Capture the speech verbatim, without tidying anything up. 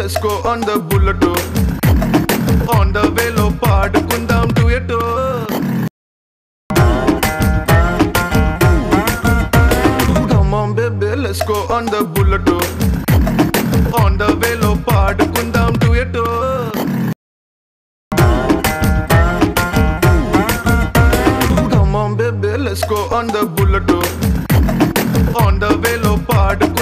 let's go on the bullet. On the velo paadukundam duet. Come on baby, let's go on the bullet. On the velo paadukundam duet. Come on baby, let's go on the bullet. On the velo paadukundam